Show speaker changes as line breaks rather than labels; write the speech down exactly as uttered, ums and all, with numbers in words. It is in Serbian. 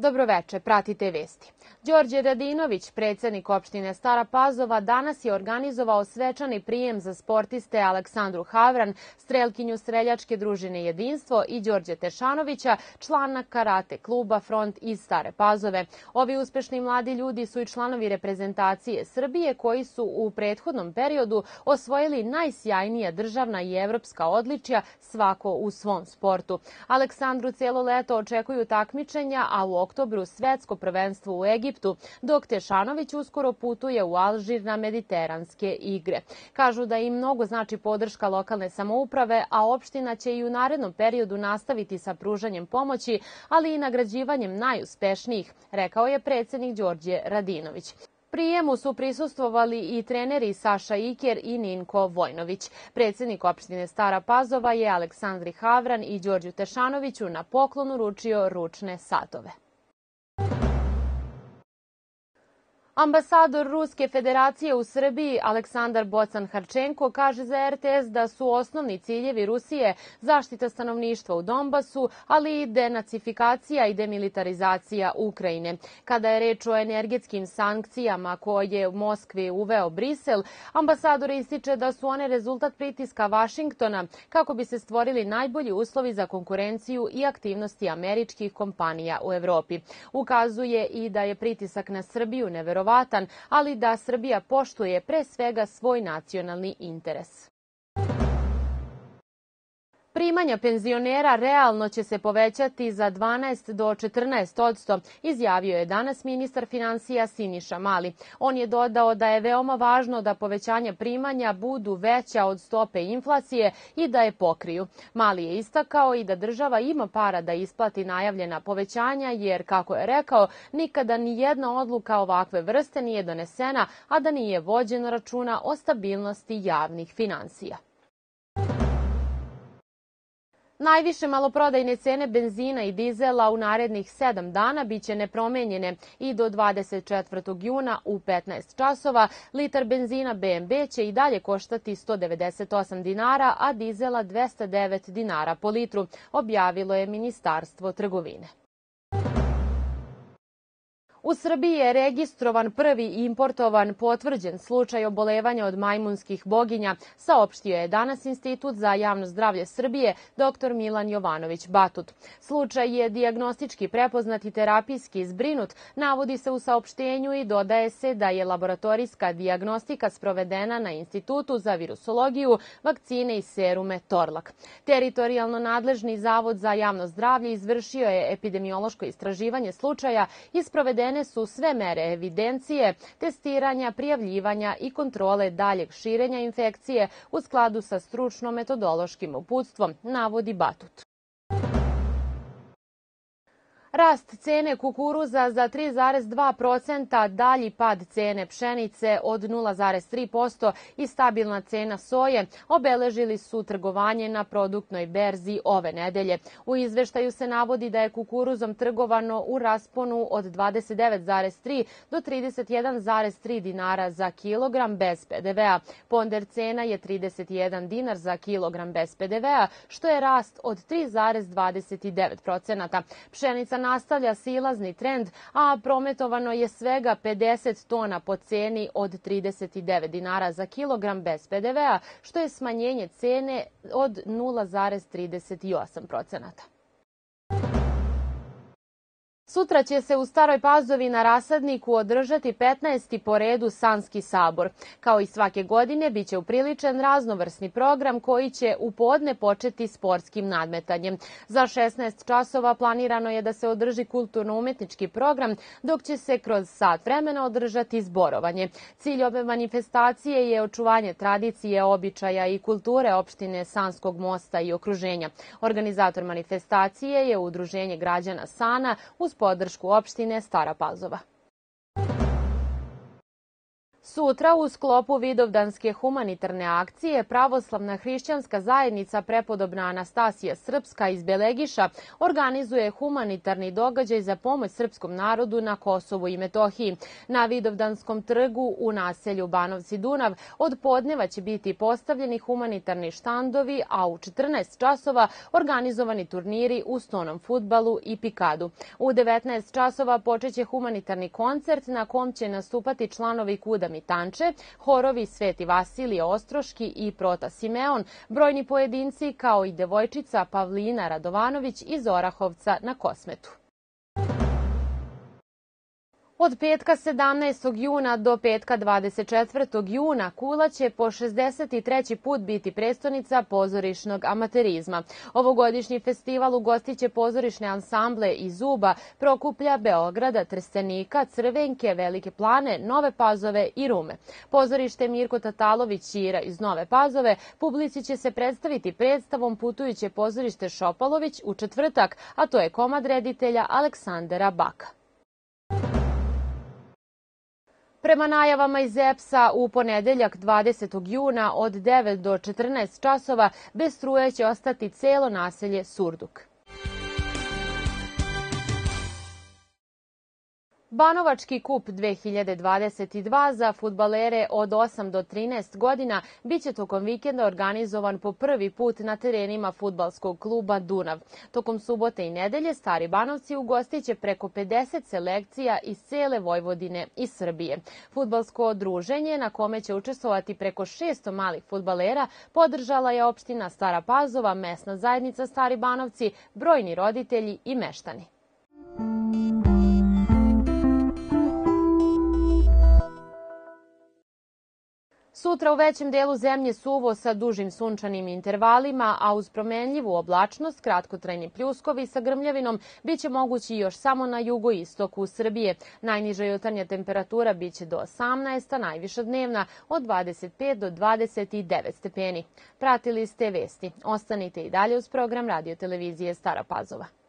Dobroveče, pratite vesti. Đorđe Radinović, predsjednik opštine Stara Pazova, danas je organizovao svečani prijem za sportiste Aleksandru Havran, strelkinju streljačke družine Jedinstvo, i Đorđe Tešanovića, člana karate kluba Front iz Stare Pazove. Ovi uspešni mladi ljudi su i članovi reprezentacije Srbije koji su u prethodnom periodu osvojili najsjajnija državna i evropska odličja, svako u svom sportu. Aleksandru cijelo leto očekuju takmičenja, a u oktobru svetsko prvenstvo u Egiptu, dok Tešanović uskoro putuje u Alžir na mediteranske igre. Kažu da im mnogo znači podrška lokalne samouprave, a opština će i u narednom periodu nastaviti sa pružanjem pomoći, ali i nagrađivanjem najuspešnijih, rekao je predsjednik Đorđe Radinović. Prijemu su prisustvovali i treneri Saša Iker i Ninko Vojnović. Predsjednik opštine Stara Pazova je Aleksandri Havran i Đorđu Tešanoviću na poklon uručio ručne satove. Ambasador Ruske federacije u Srbiji Aleksandar Bocan-Harčenko kaže za er te es da su osnovni ciljevi Rusije zaštita stanovništva u Donbasu, ali i denacifikacija i demilitarizacija Ukrajine. Kada je reč o energetskim sankcijama koje je u Moskvi uveo Brisel, ambasador ističe da su one rezultat pritiska Vašingtona kako bi se stvorili najbolji uslovi za konkurenciju i aktivnosti američkih kompanija u Evropi. Ukazuje i da je pritisak na Srbiju neverovatan, ali da Srbija poštuje pre svega svoj nacionalni interes. Primanja penzionera realno će se povećati za dvanaest do četrnaest posto, izjavio je danas ministar finansija Siniša Mali. On je dodao da je veoma važno da povećanja primanja budu veća od stope inflacije i da je pokriju. Mali je istakao i da država ima para da isplati najavljena povećanja, jer, kako je rekao, nikada ni jedna odluka ovakve vrste nije donesena, a da nije vođeno računa o stabilnosti javnih finansija. Najviše maloprodajne cene benzina i dizela u narednih sedam dana biće nepromenjene i do dvadeset četvrtog juna u petnaest časova. Litar benzina be em be će i dalje koštati sto devedeset osam dinara, a dizela dvesta devet dinara po litru, objavilo je Ministarstvo trgovine. U Srbiji je registrovan prvi importovan potvrđen slučaj obolevanja od majmunskih boginja, saopštio je danas Institut za javno zdravlje Srbije doktor Milan Jovanović Batut. Slučaj je dijagnostički prepoznat i terapijski zbrinut, navodi se u saopštenju i dodaje se da je laboratorijska dijagnostika sprovedena na Institutu za virusologiju, vakcine i serume Torlak. Teritorijalno nadležni Zavod za javno zdravlje izvršio je epidemiološko istraživanje slučaja i sprovedene su sve mere evidencije, testiranja, prijavljivanja i kontrole daljeg širenja infekcije u skladu sa stručno-metodološkim uputstvom, navodi Batut. Rast cene kukuruza za tri zarez dva posto, dalji pad cene pšenice od nula zarez tri posto i stabilna cena soje obeležili su trgovanje na produktnoj berzi ove nedelje. U izveštaju se navodi da je kukuruzom trgovano u rasponu od dvadeset devet zarez tri do trideset jedan zarez tri dinara za kilogram bez pe de vea. Ponder cena je trideset jedan dinar za kilogram bez pe de vea, što je rast od tri zarez dvadeset devet posto. Pšenica nastavlja silazni trend, a prometovano je svega pedeset tona po ceni od trideset devet dinara za kilogram bez pe de vea, što je smanjenje cene od nula zarez trideset osam posto. Sutra će se u Staroj Pazovi na Rasadniku održati petnaesti po redu Sanski sabor. Kao i svake godine, biće upriličen raznovrsni program koji će u podne početi sportskim nadmetanjem. Za šesnaest časova planirano je da se održi kulturno-umetnički program, dok će se kroz sat vremena održati zborovanje. Cilj ove manifestacije je očuvanje tradicije, običaja i kulture opštine Sanskog Mosta i okruženja. Organizator manifestacije je Udruženje građana Sana uz podršku opštine Stara Pazova. Sutra u sklopu Vidovdanske humanitarne akcije Pravoslavna hrišćanska zajednica Prepodobna Anastasija Srpska iz Belegiša organizuje humanitarni događaj za pomoć srpskom narodu na Kosovu i Metohiji. Na Vidovdanskom trgu u naselju Banovci Dunav od podneva će biti postavljeni humanitarni štandovi, a u četrnaest časova organizovani turniri u stonom fudbalu i pikadu. U devetnaest časova počeće humanitarni koncert na kom će nastupati članovi Kuda Mitanče, horovi Sveti Vasilije Ostroški i Prota Simeon, brojni pojedinci kao i devojčica Pavlina Radovanović iz Orahovca na Kosmetu. Od petka sedamnaestog juna do petka dvadeset četvrtog juna Kula će po šezdeset treći put biti prestonica pozorišnog amaterizma. Ovogodišnji festival ugostiće pozorišne ansamble iz Uba, Prokuplja, Beograda, Trstenika, Crvenke, Velike Plane, Nove Pazove i Rume. Pozorište Mirko Tatalović-Ćira iz Nove Pazove publici će se predstaviti predstavom Putujuće pozorište Šopalović u četvrtak, a to je komad reditelja Aleksandra Baka. Prema najavama iz E P S-a, u ponedeljak dvadesetog juna od devet do četrnaest časova bez struje će ostati celo naselje Surduk. Banovački kup dve hiljade dvadeset dva za fudbalere od osam do trinaest godina biće tokom vikenda organizovan po prvi put na terenima fudbalskog kluba Dunav. Tokom subote i nedelje Stari Banovci ugostiće preko pedeset selekcija iz cele Vojvodine i Srbije. Fudbalsko druženje na kome će učestvovati preko šesto malih fudbalera podržala je opština Stara Pazova, mesna zajednica Stari Banovci, brojni roditelji i meštani. Sutra u većem delu zemlje suvo sa dužim sunčanim intervalima, a uz promenljivu oblačnost, kratkotrajni pljuskovi sa grmljavinom biće mogući još samo na jugoistoku Srbije. Najniža jutarnja temperatura biće do osamnaest, a najviša dnevna od dvadeset pet do dvadeset devet stepeni. Pratili ste vesti. Ostanite i dalje uz program Radio televizije Stara Pazova.